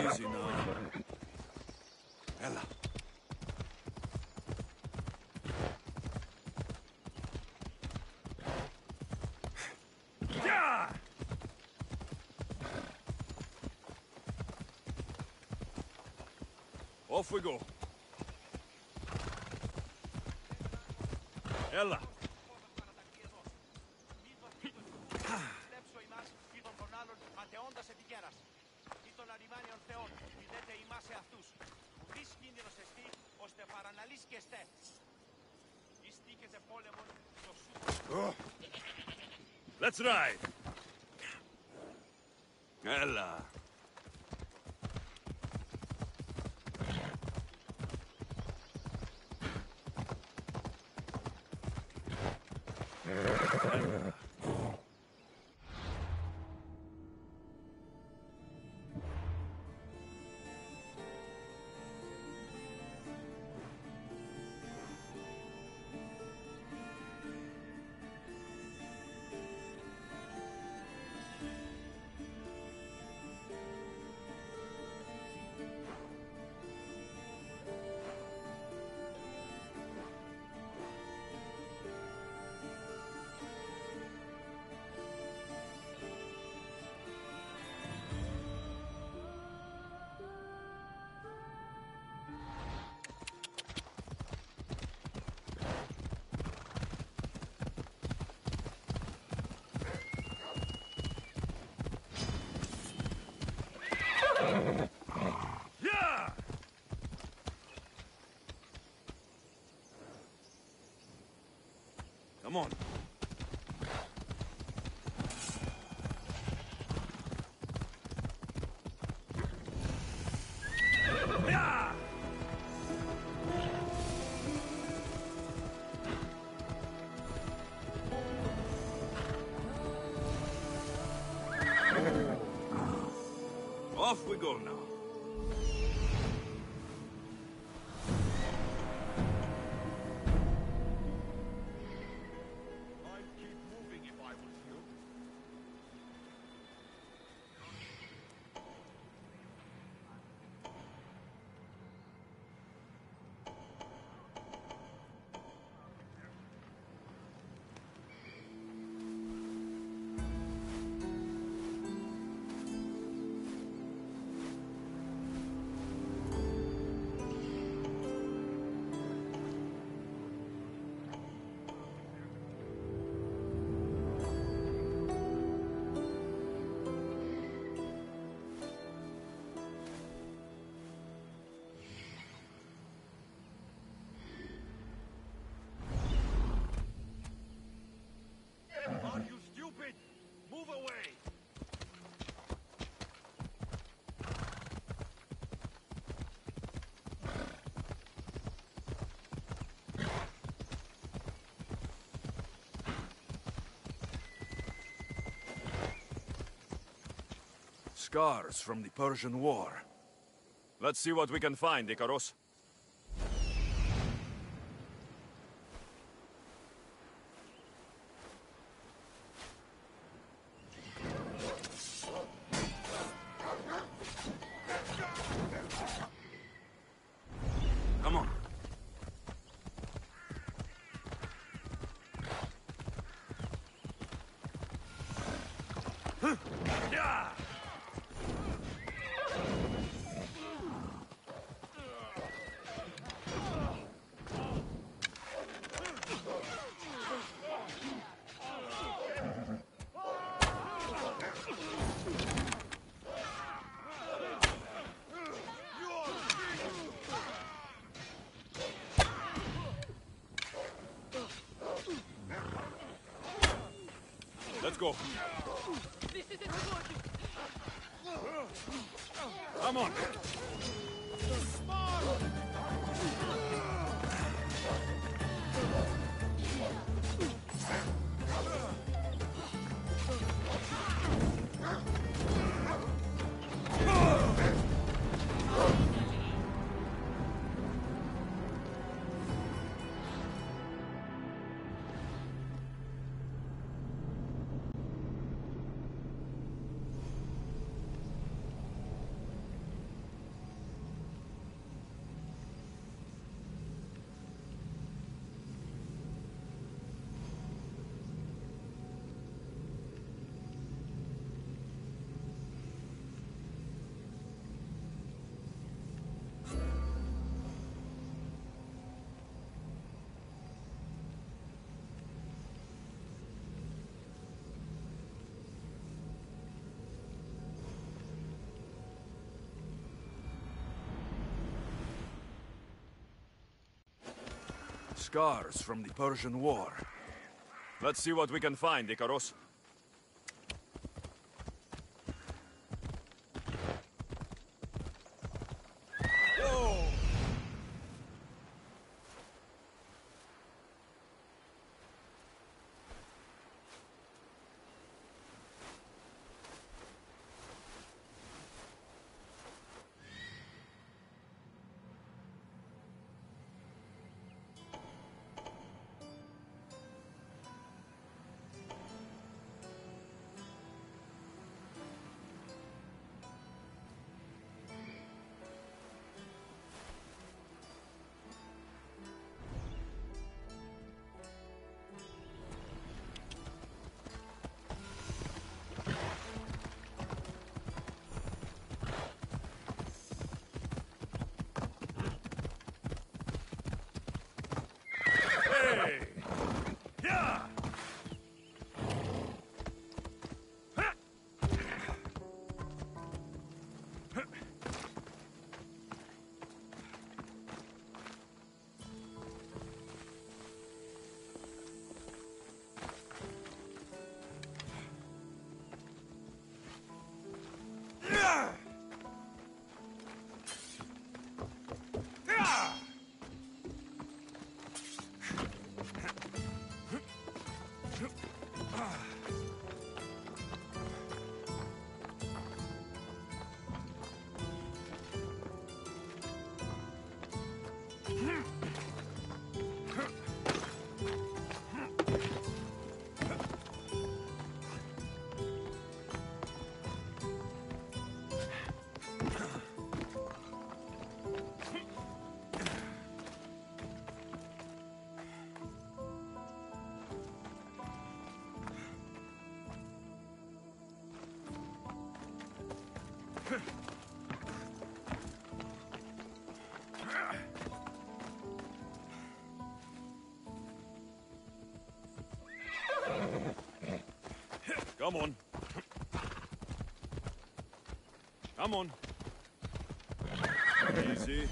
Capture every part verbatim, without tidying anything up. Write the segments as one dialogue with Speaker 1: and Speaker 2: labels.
Speaker 1: Easy now. Ella. Yeah! Off we go. Ella. Oh. Let's ride. Ella. Yeah! Come on. Yeah! Off we go now. Are you stupid? Move away! Scars from the Persian War. Let's see what we can find, Icaros. Come on. Yeah! Let's go.
Speaker 2: This isn't working.
Speaker 1: Come on. Scars from the Persian War. Let's see what we can find, Icaros. Come on. Come on. Easy.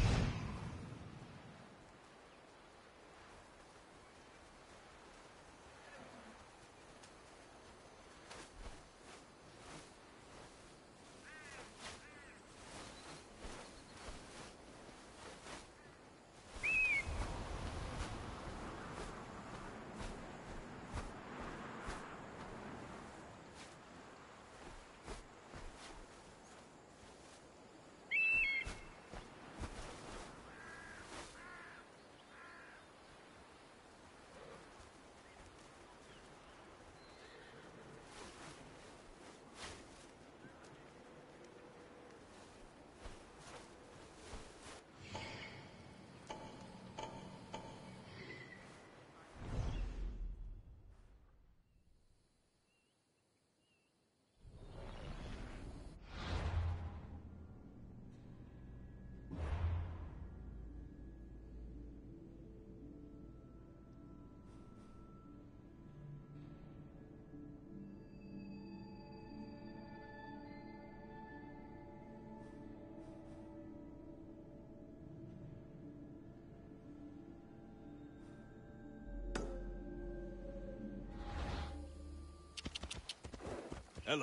Speaker 1: Ella.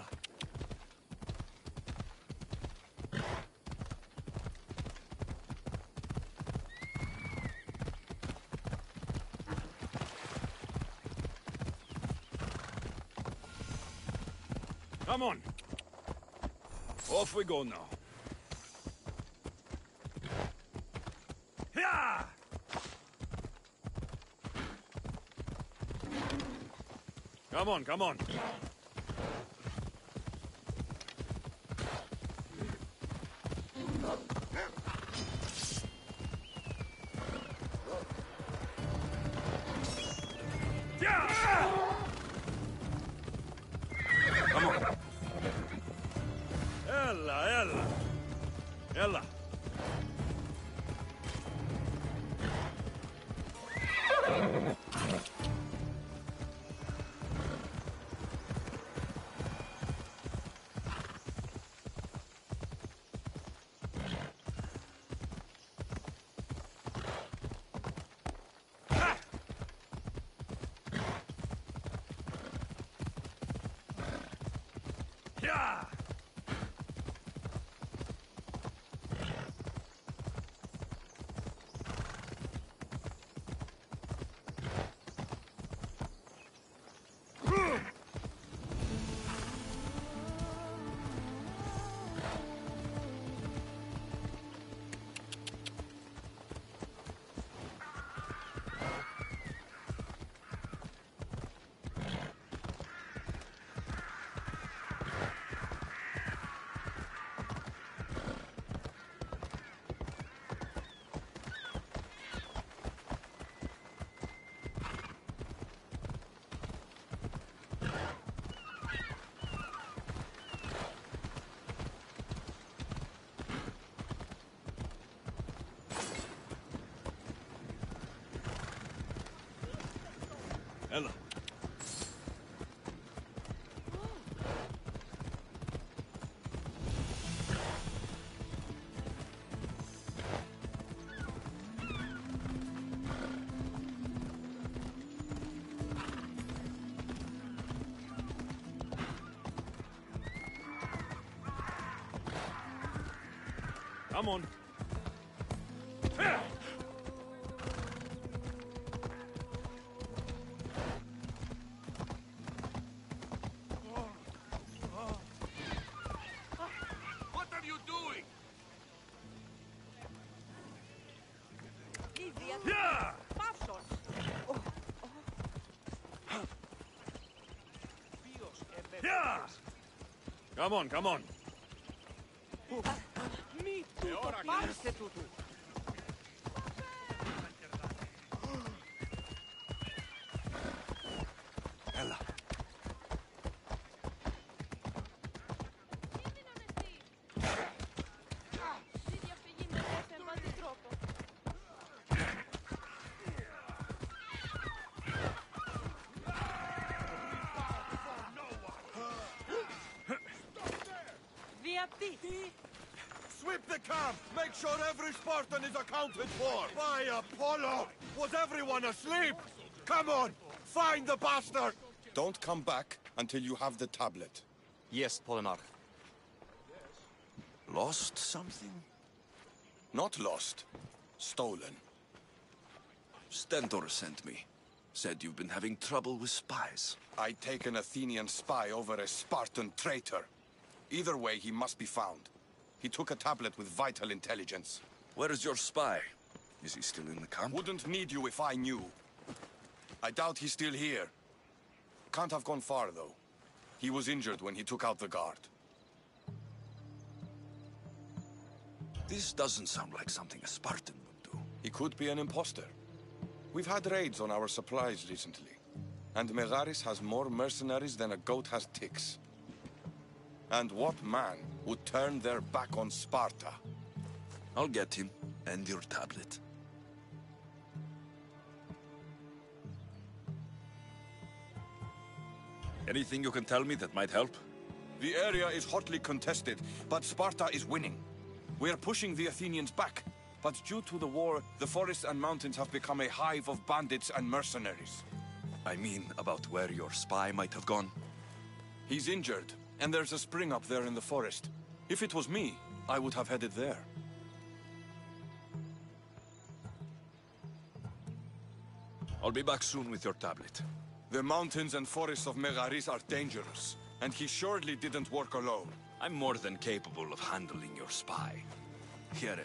Speaker 1: Come on. Off we go now. Yeah! Come on, come on. Ella. Yeah! Ella. Come on.
Speaker 3: What are you doing?
Speaker 2: Easy,
Speaker 1: Yeah!
Speaker 2: Passos.
Speaker 1: Yeah! Come on, come on.
Speaker 2: Mi tutto, parte tutto.
Speaker 1: Ella.
Speaker 2: Vedi a figli me se avanti troppo. Via T.
Speaker 3: Sweep the camp! Make sure every Spartan is accounted for! By Apollo! Was everyone asleep? Come on! Find the bastard!
Speaker 4: Don't come back until you have the tablet.
Speaker 5: Yes, Polemarch.
Speaker 1: Lost something?
Speaker 4: Not lost. Stolen.
Speaker 1: Stentor sent me. Said you've been having trouble with spies.
Speaker 4: I take an Athenian spy over a Spartan traitor. Either way, he must be found. He took a tablet with vital intelligence.
Speaker 1: Where is your spy? Is he still in the camp?
Speaker 4: Wouldn't need you if I knew. I doubt he's still here. Can't have gone far, though. He was injured when he took out the guard.
Speaker 1: This doesn't sound like something a Spartan would do.
Speaker 4: He could be an imposter. We've had raids on our supplies recently. And Megaris has more mercenaries than a goat has ticks. And what man would turn their back on Sparta?
Speaker 1: I'll get him, and your tablet. Anything you can tell me that might help?
Speaker 4: The area is hotly contested, but Sparta is winning. We're pushing the Athenians back, but due to the war, the forests and mountains have become a hive of bandits and mercenaries.
Speaker 1: I mean, about where your spy might have gone.
Speaker 4: He's injured, and there's a spring up there in the forest. If it was me, I would have headed there.
Speaker 1: I'll be back soon with your tablet.
Speaker 4: The mountains and forests of Megaris are dangerous, and he surely didn't work alone.
Speaker 1: I'm more than capable of handling your spy. Here.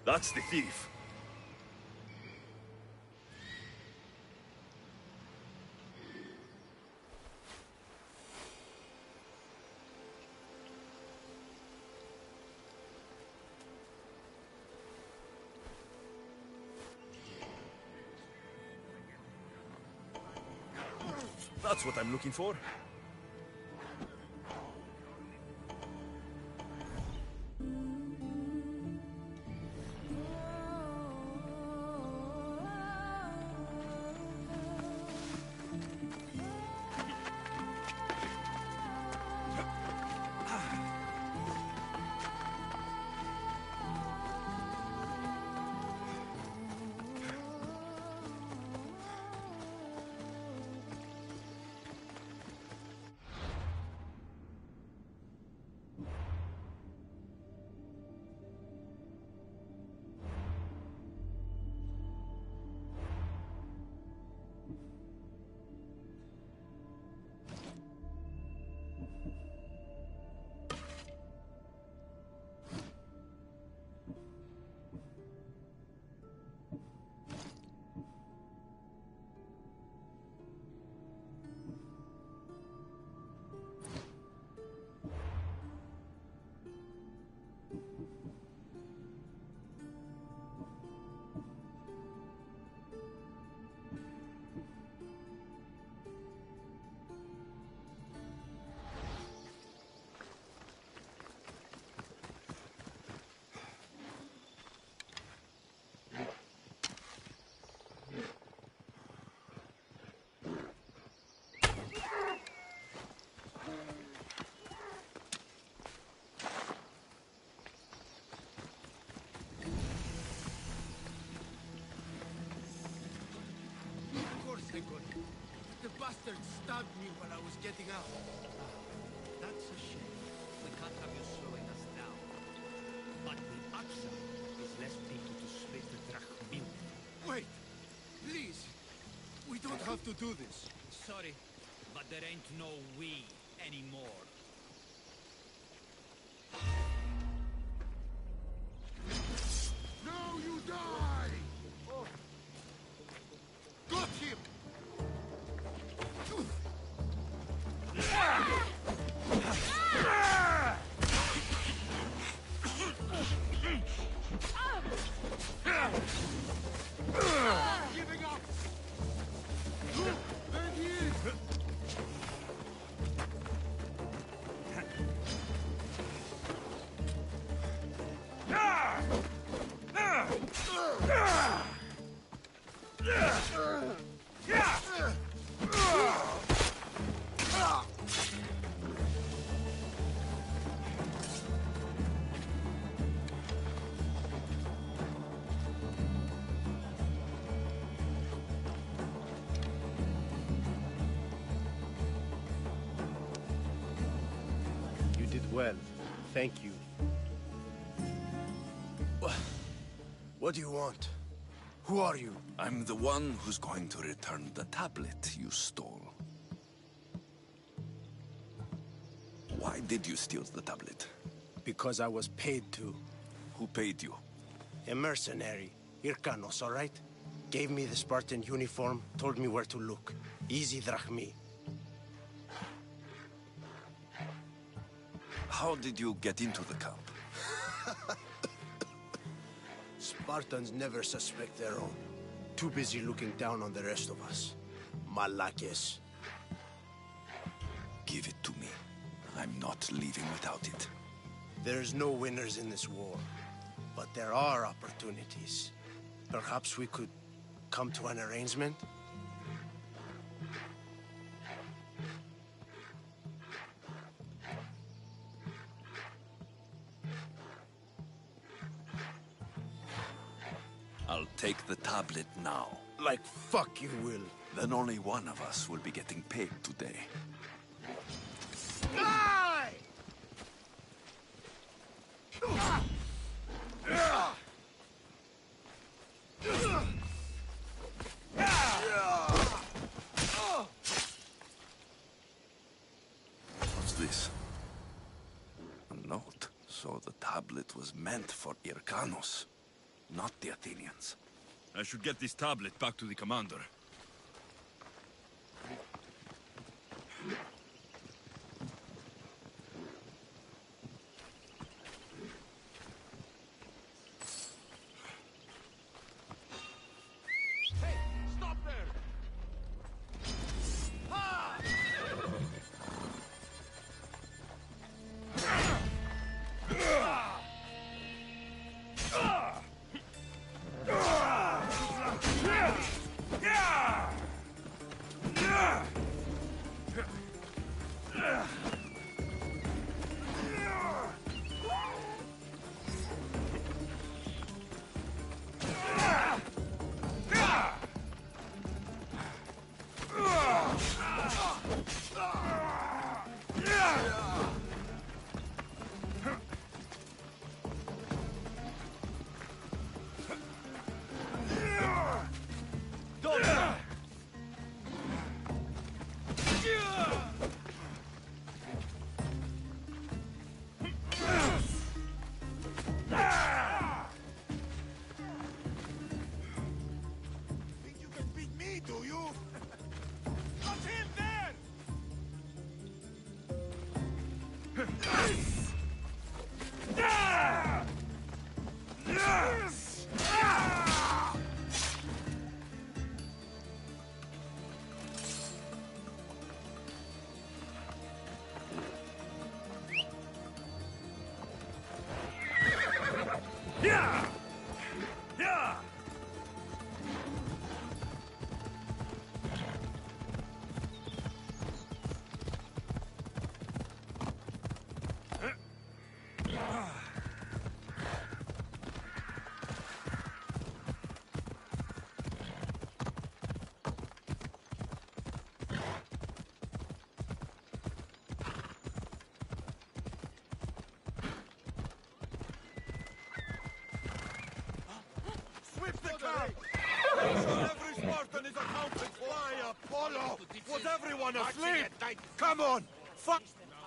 Speaker 1: That's the thief. That's what I'm looking for.
Speaker 5: The bastard stabbed me while I was getting out.
Speaker 6: That's a shame. We can't have you slowing us down. But the Aksa is less picky to split the drachmil.
Speaker 5: Wait! Please! We don't have to do this.
Speaker 6: Sorry, but there ain't no we anymore.
Speaker 5: Now you die! Oh. Got him! Giving up! There he is!
Speaker 7: You did well. Thank you.
Speaker 8: What do you want? Who are you?
Speaker 1: I'm the one who's going to return the tablet you stole. Why did you steal the tablet?
Speaker 8: Because I was paid to.
Speaker 1: Who paid you?
Speaker 8: A mercenary. Irkanos, all right? Gave me the Spartan uniform, told me where to look. Easy drachmi.
Speaker 1: How did you get into the camp?
Speaker 8: Spartans never suspect their own. Too busy looking down on the rest of us. Malakes.
Speaker 1: Give it to me. I'm not leaving without it.
Speaker 8: There's no winners in this war. But there are opportunities. Perhaps we could come to an arrangement?
Speaker 1: I'll take the tablet now.
Speaker 8: Like fuck you will.
Speaker 1: Then only one of us will be getting paid today.
Speaker 5: Die!
Speaker 1: What's this? A note. So the tablet was meant for Irkanos. not the Athenians.
Speaker 3: I should get this tablet back to the commander.
Speaker 1: Yeah! Yeah!
Speaker 3: Sweep the camp! Make sure every Spartan is accounted for! By Apollo! Was everyone asleep? Come on! Fuck!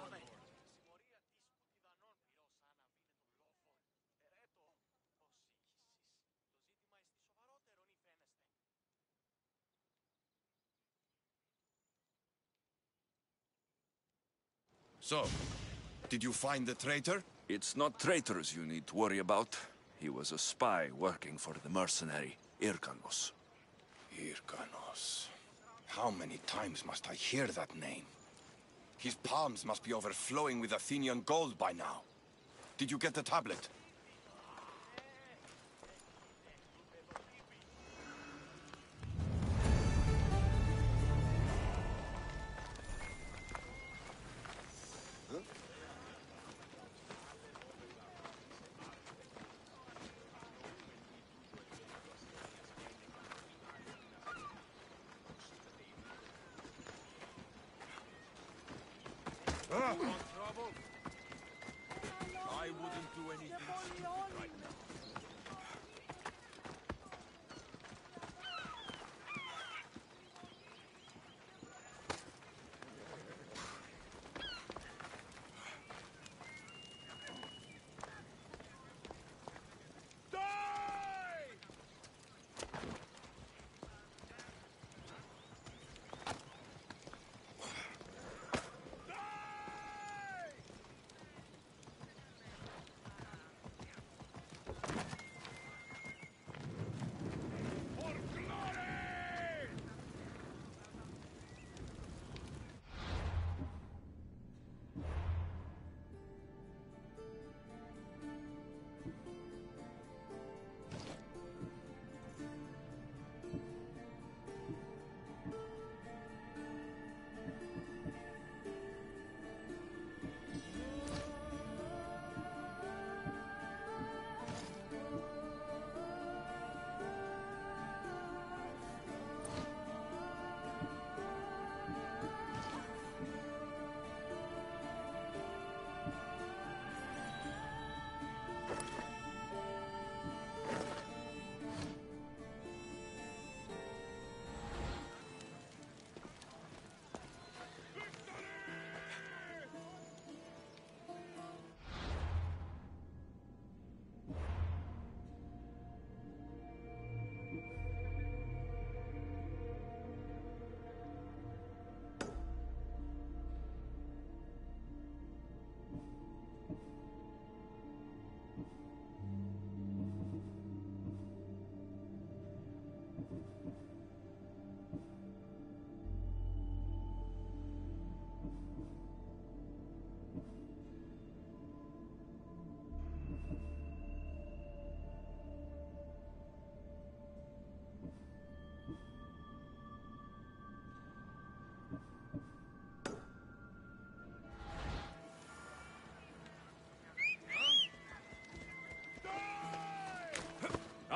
Speaker 4: So, did you find the traitor?
Speaker 1: It's not traitors you need to worry about. He was a spy working for the mercenary Irkanos.
Speaker 4: Irkanos. How many times must I hear that name? His palms must be overflowing with Athenian gold by now. Did you get the tablet?
Speaker 3: Trouble? I wouldn't do anything stupid right now.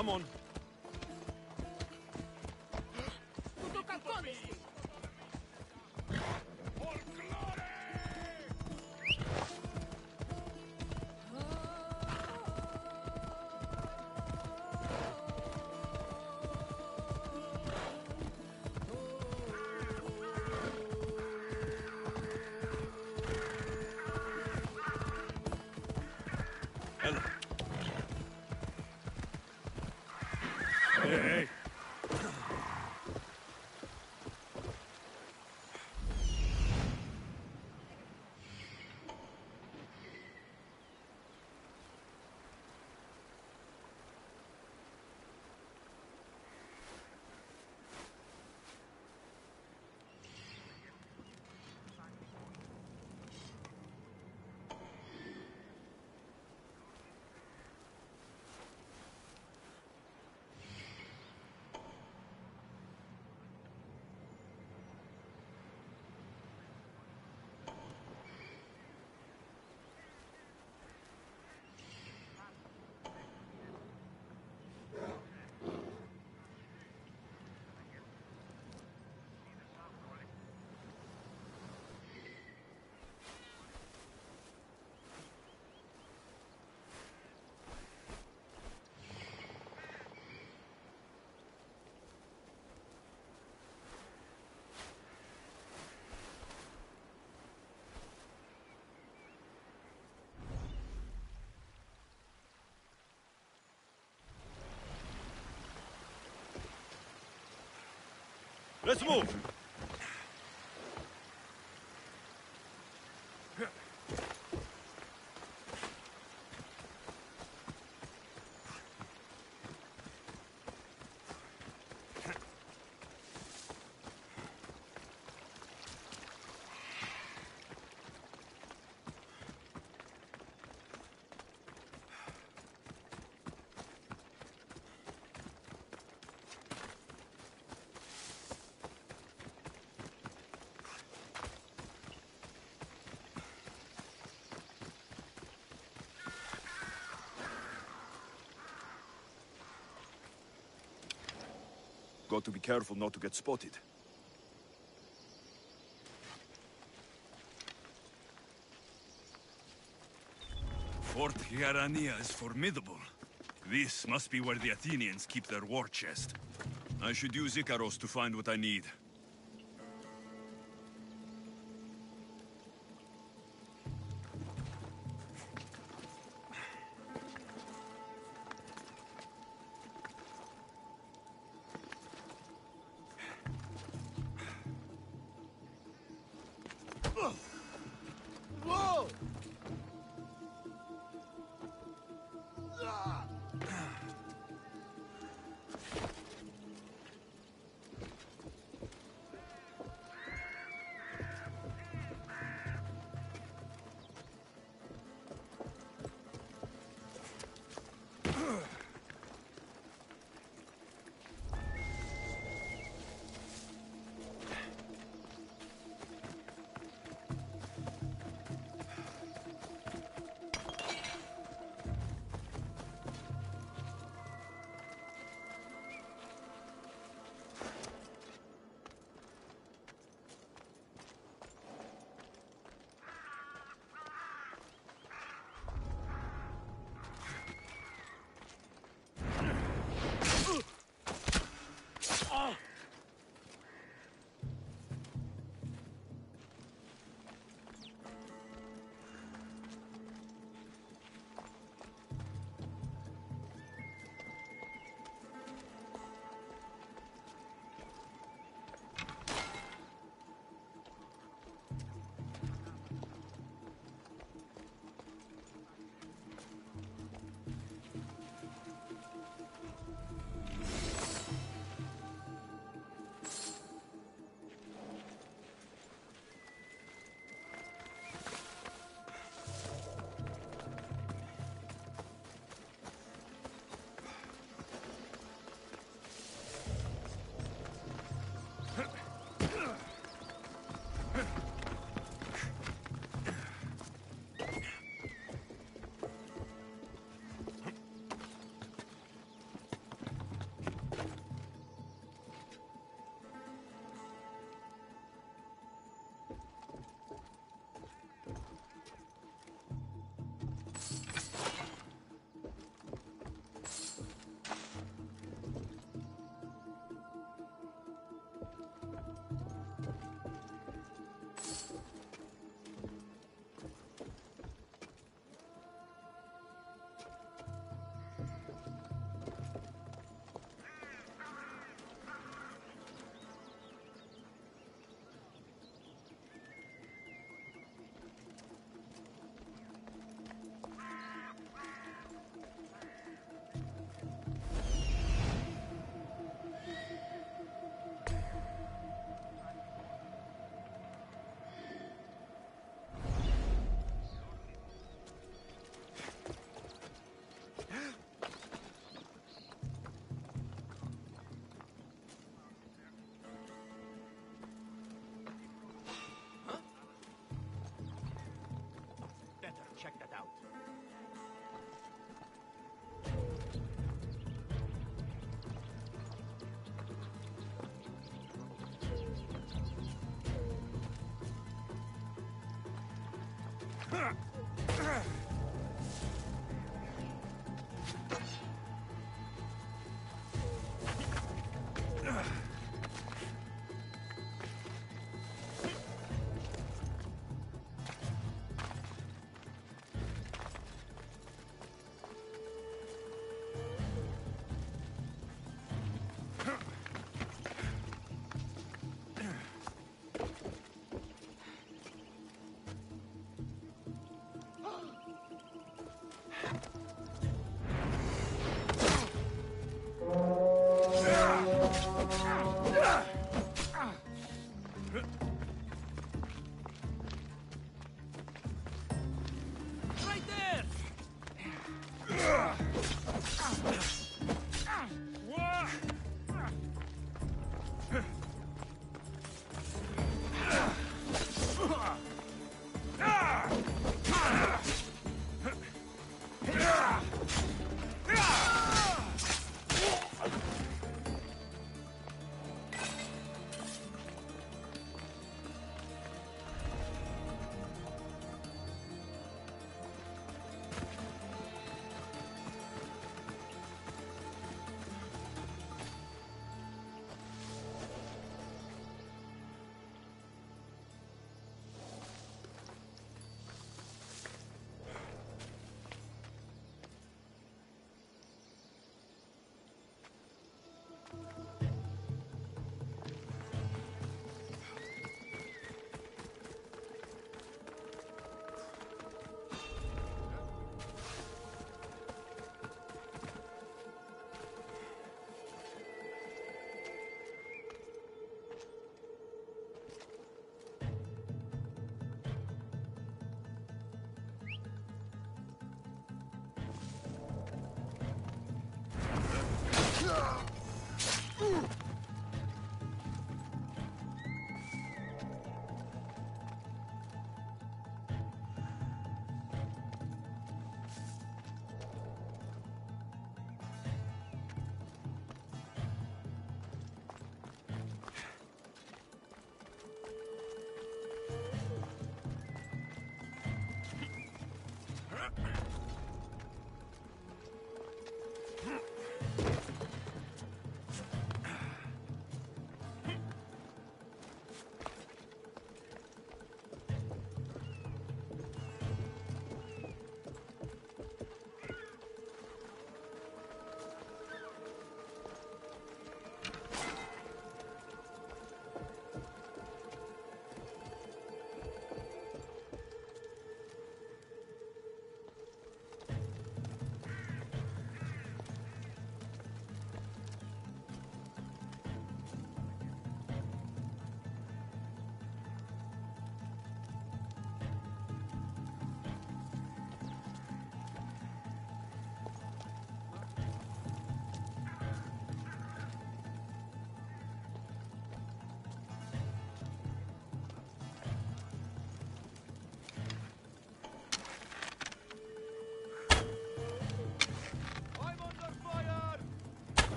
Speaker 3: Come on.
Speaker 2: Tutto calcones.
Speaker 3: Hey, hey. Let's move. Got to be careful not to get spotted.
Speaker 1: Fort Hierania is formidable. This must be where the Athenians keep their war chest. I should use Icaros to find what I need.
Speaker 8: Whoa!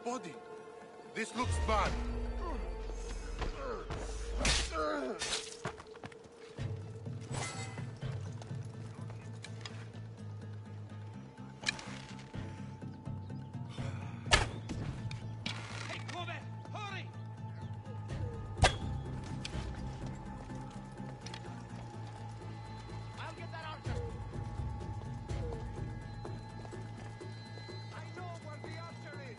Speaker 5: body. This looks bad.
Speaker 6: Hey, Kobe! Hurry! I'll get that archer. I know where the archer is.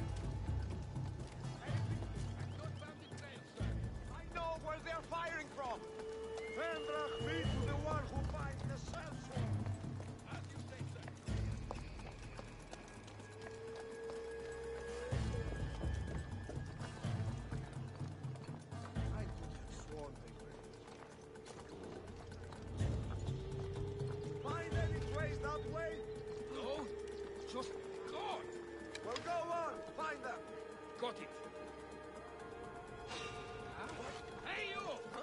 Speaker 6: I've not found the trail, sir. I know where they're firing from.
Speaker 3: Vendrach be to the one who finds the sellsword.
Speaker 6: As you say, sir.
Speaker 3: I could have sworn they were. Find any trace that way?
Speaker 6: No, just God.
Speaker 3: Well, go on. Find them.
Speaker 6: Got it. Hey, you!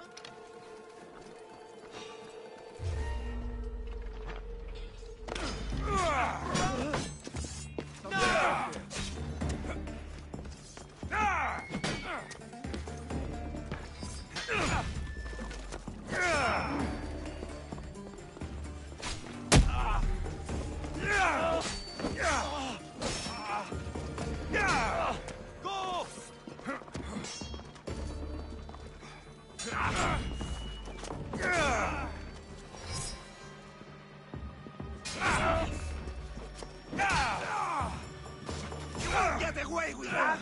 Speaker 3: Go!
Speaker 8: Get away with that!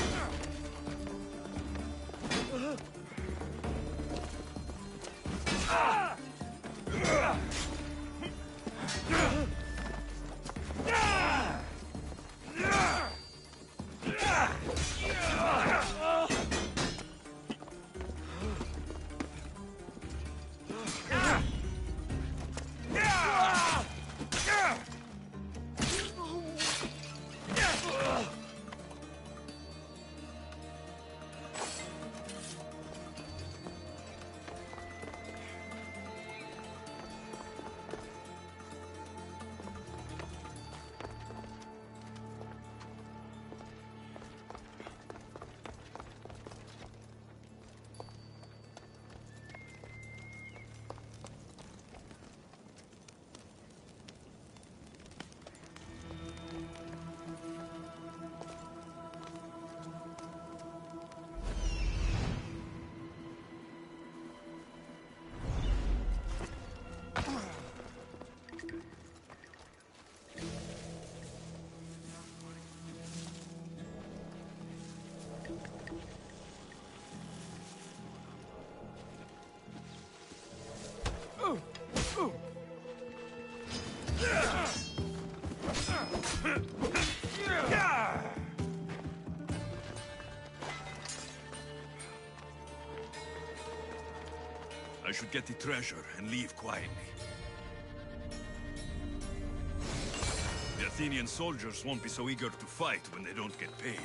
Speaker 1: I should get the treasure and leave quietly. The Athenian soldiers won't be so eager to fight when they don't get paid.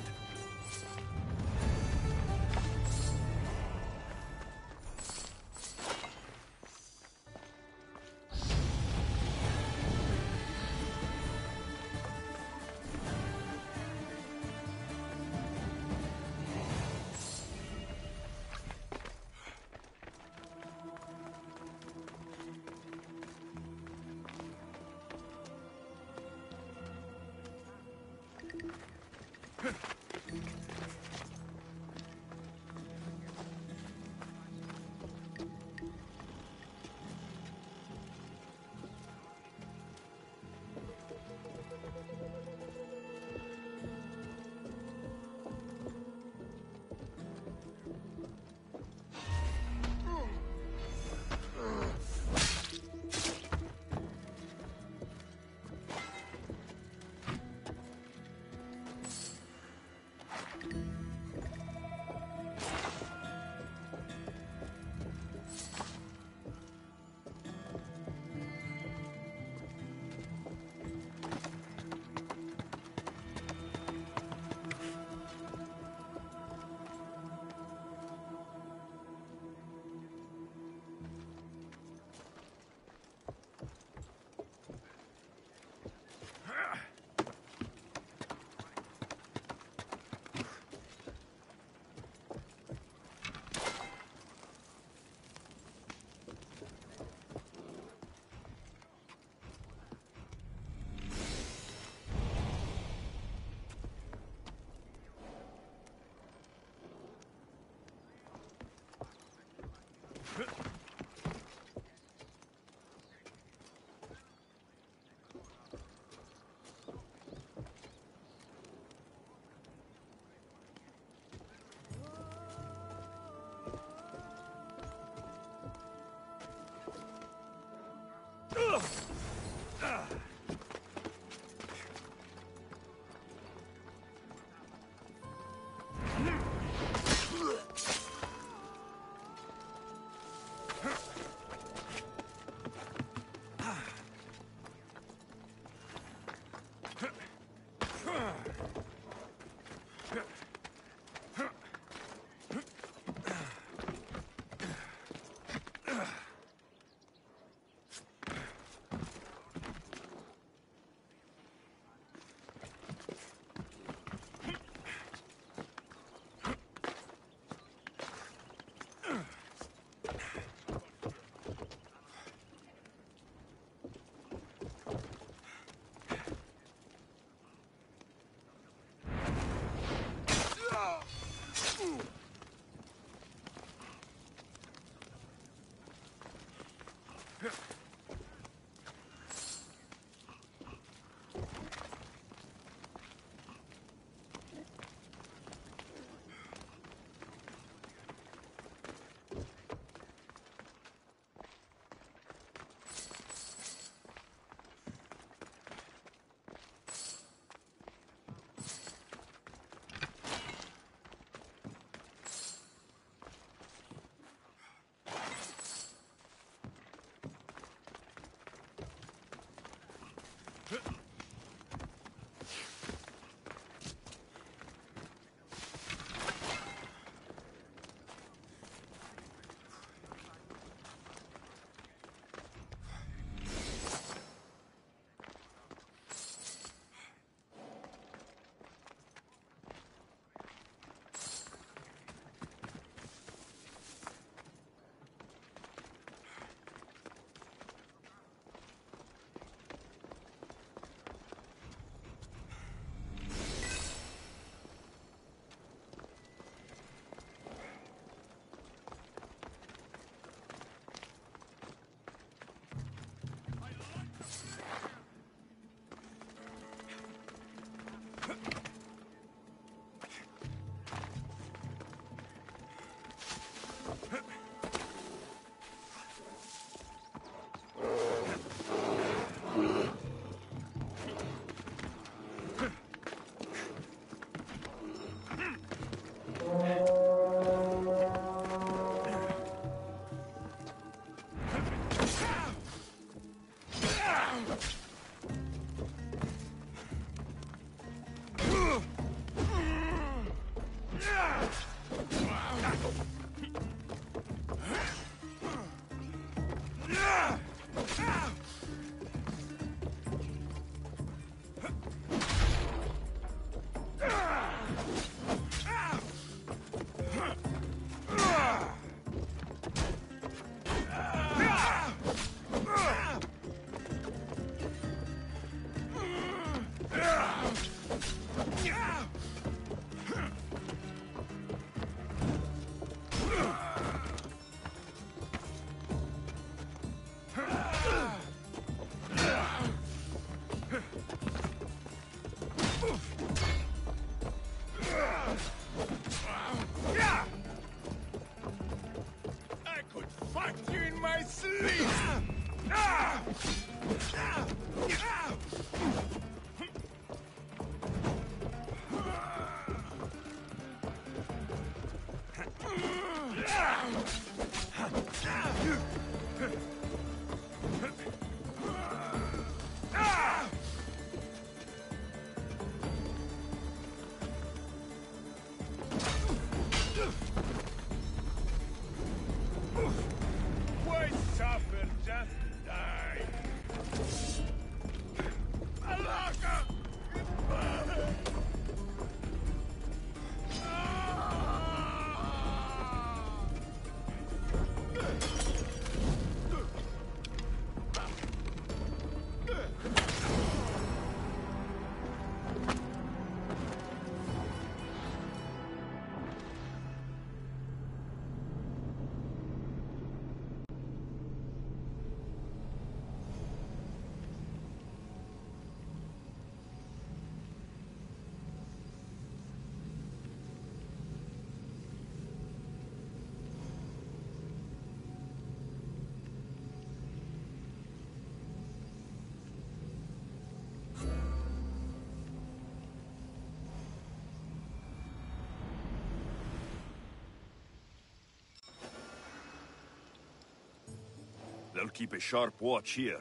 Speaker 1: They'll keep a sharp watch here.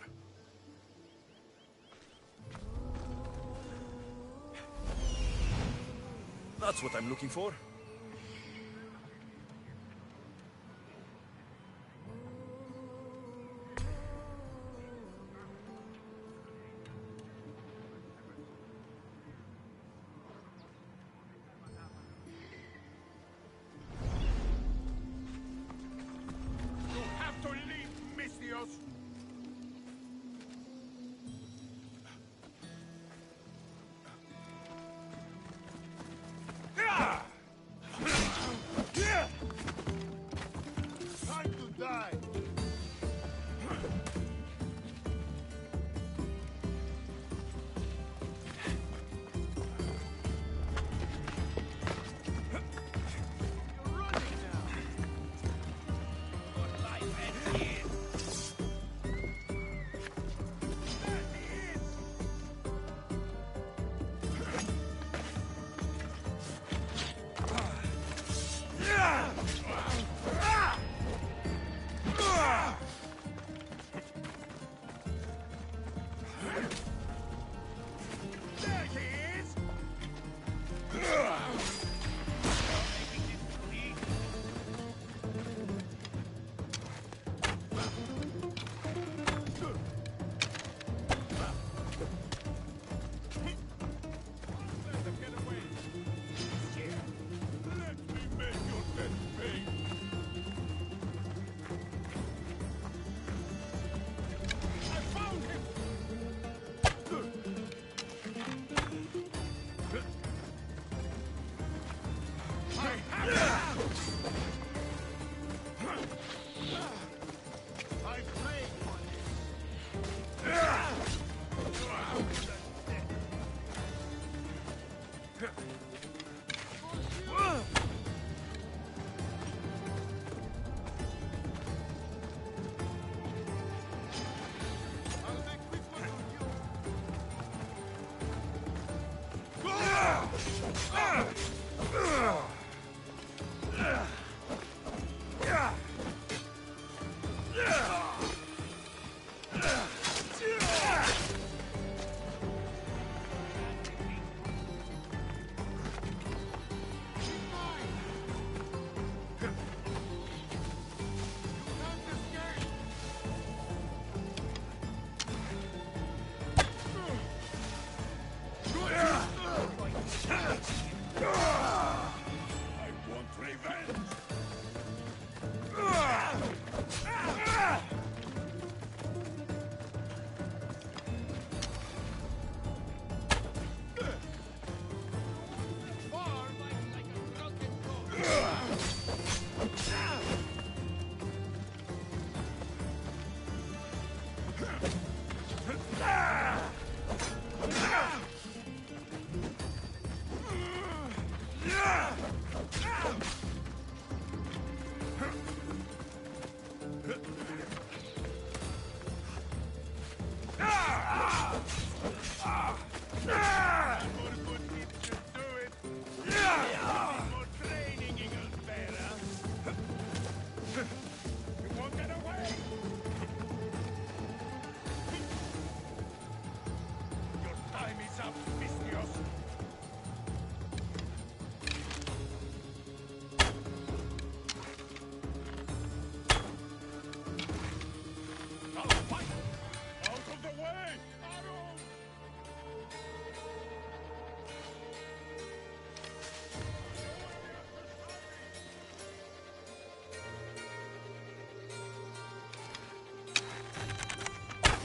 Speaker 1: That's what I'm looking for.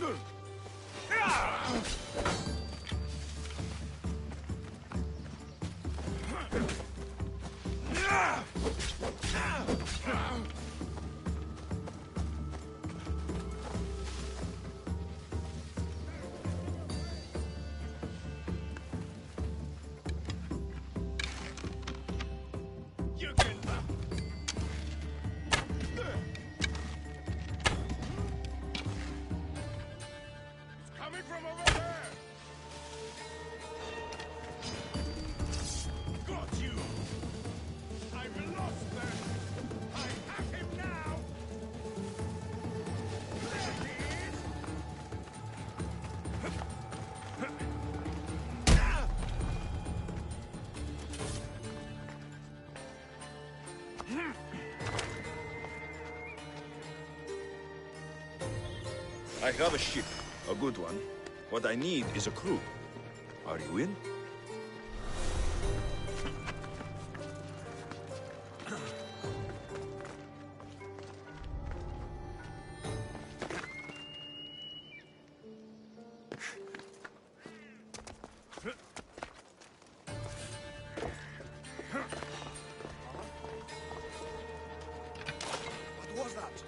Speaker 1: I have a ship, a good one. What I need is a crew. Are you in?
Speaker 3: What was that?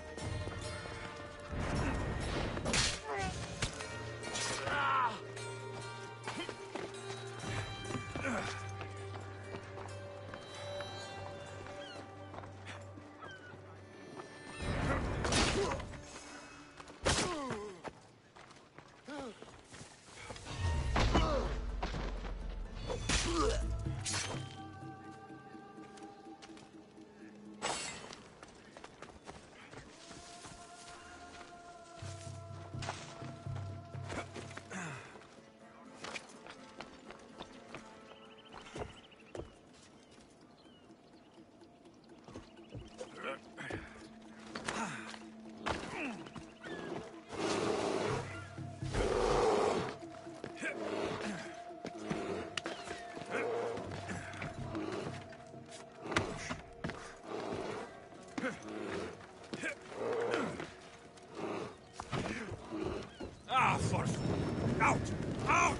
Speaker 1: Ah, for... Out! Out!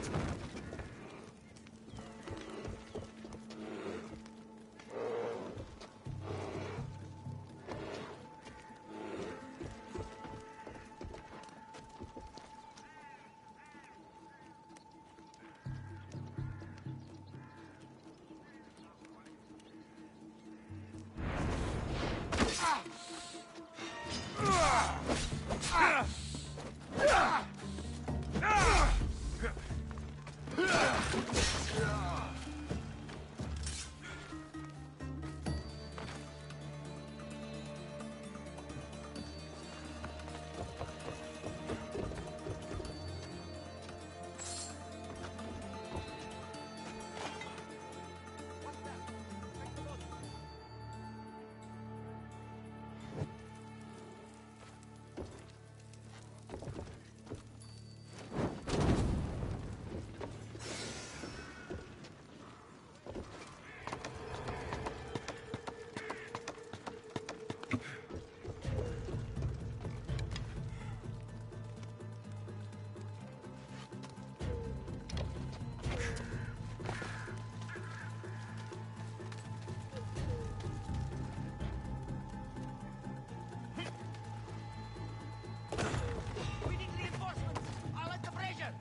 Speaker 2: We need reinforcements. I'll let the pressure.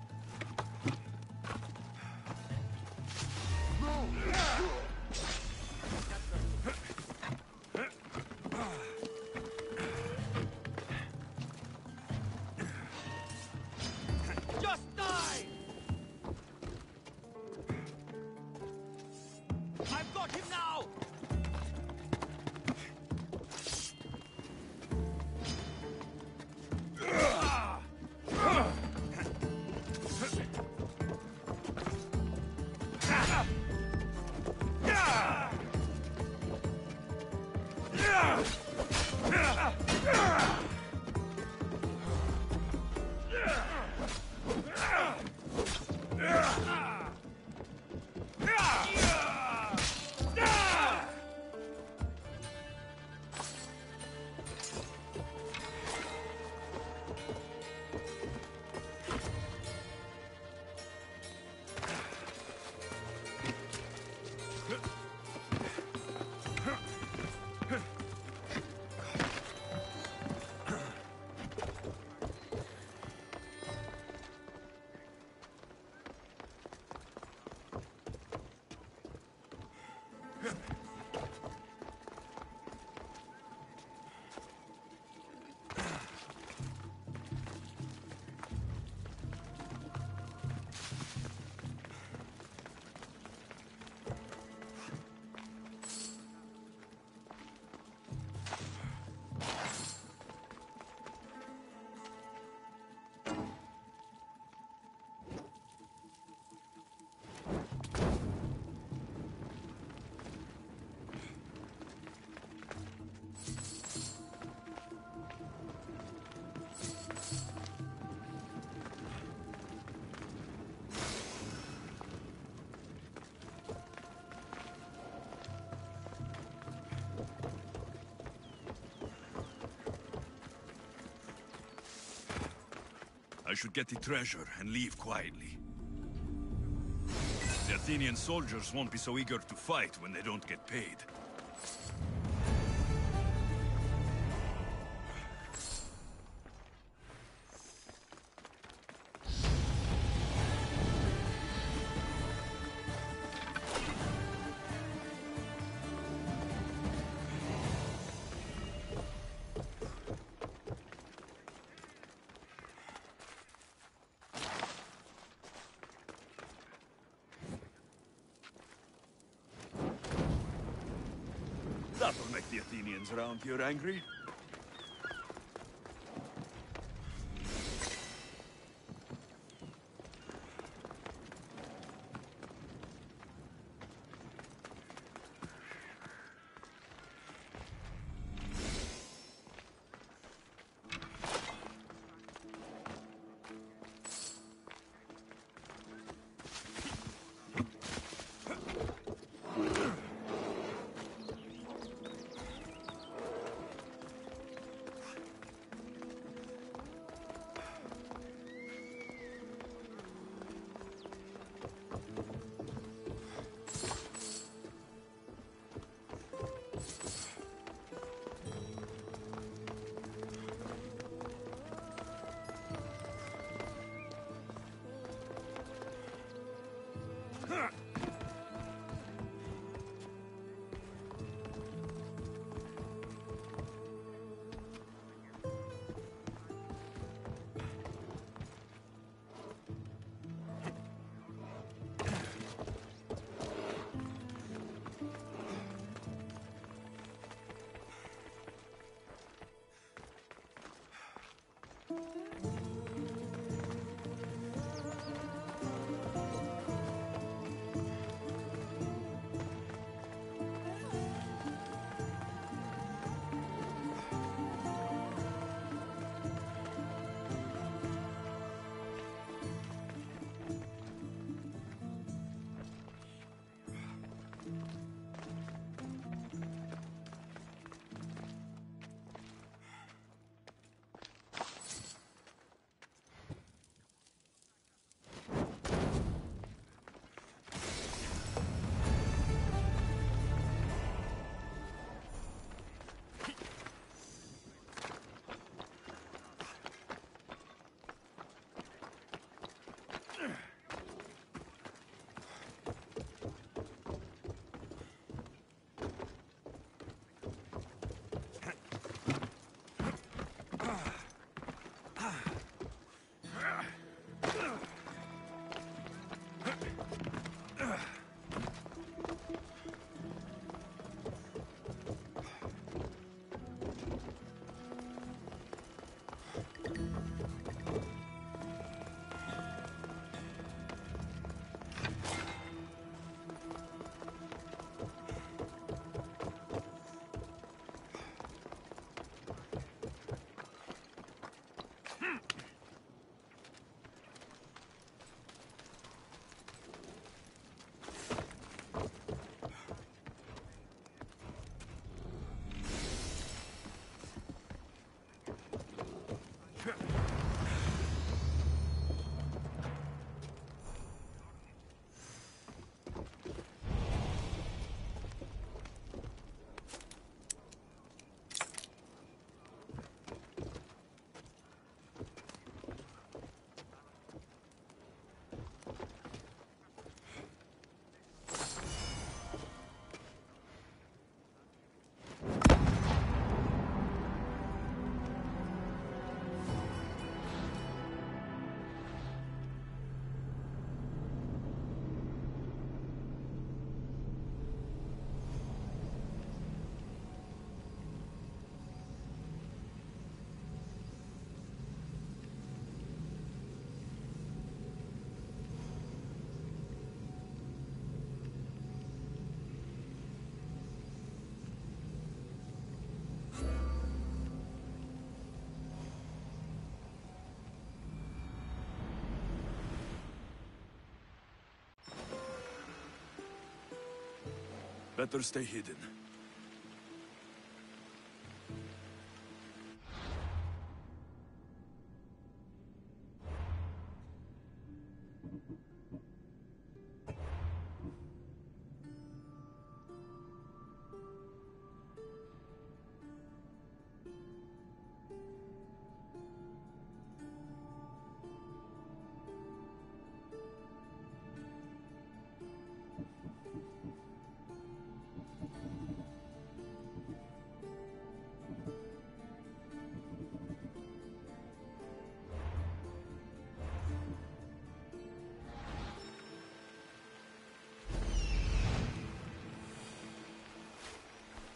Speaker 2: Just die! I've got him now!
Speaker 1: I should get the treasure and leave quietly. The Athenian soldiers won't be so eager to fight when they don't get paid. That'll make the Athenians around here angry. Better stay hidden.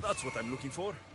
Speaker 1: That's what I'm looking for.